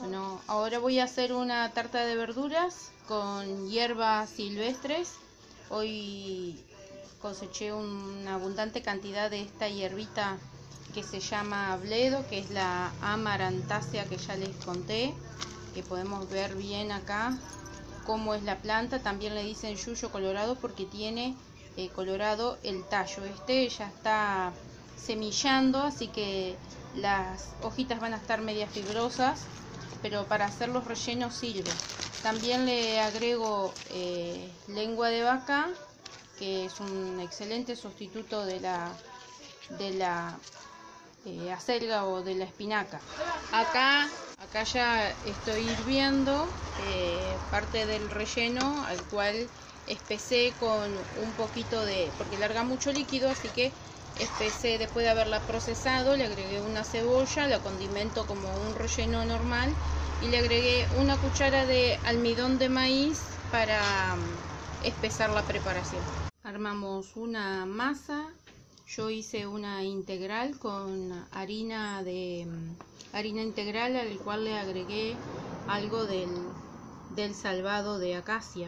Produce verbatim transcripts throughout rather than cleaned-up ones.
Bueno, ahora voy a hacer una tarta de verduras con hierbas silvestres. Hoy coseché una abundante cantidad de esta hierbita que se llama bledo, que es la amarantácea que ya les conté, que podemos ver bien acá cómo es la planta. También le dicen yuyo colorado porque tiene eh, colorado el tallo. Este ya está semillando, así que las hojitas van a estar medias fibrosas, pero para hacer los rellenos sirve. También le agrego eh, lengua de vaca, que es un excelente sustituto de la, de la eh, acelga o de la espinaca. Acá, acá ya estoy hirviendo eh, parte del relleno, al cual espesé con un poquito de, porque larga mucho líquido, así que espesé después de haberla procesado. Le agregué una cebolla, la condimento como un relleno normal y le agregué una cuchara de almidón de maíz para um, espesar la preparación. Armamos una masa. Yo hice una integral con harina de um, harina integral, al cual le agregué algo del, del salvado de acacia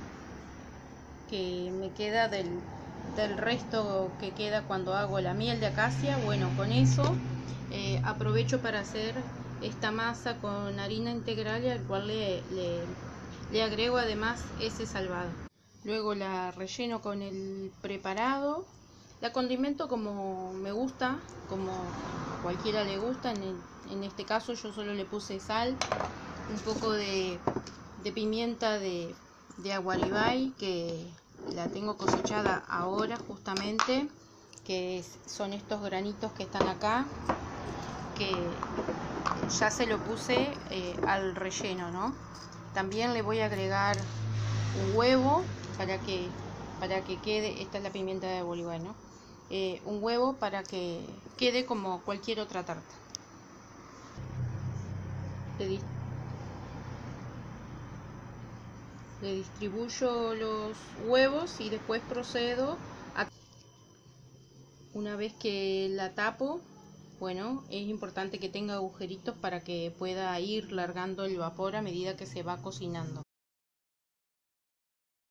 que me queda del del resto que queda cuando hago la miel de acacia. Bueno, con eso eh, aprovecho para hacer esta masa con harina integral, al cual le, le, le agrego además ese salvado. Luego la relleno con el preparado, la condimento como me gusta, como cualquiera le gusta. En, el, en este caso yo solo le puse sal, un poco de, de pimienta de, de aguaribay, que la tengo cosechada ahora justamente, que es, son estos granitos que están acá, que ya se lo puse eh, al relleno, ¿no? También le voy a agregar un huevo para que para que quede, esta es la pimienta de Bolívar, ¿no? Eh, un huevo para que quede como cualquier otra tarta. Le Le distribuyo los huevos y después procedo a... Una vez que la tapo, bueno, es importante que tenga agujeritos para que pueda ir largando el vapor a medida que se va cocinando.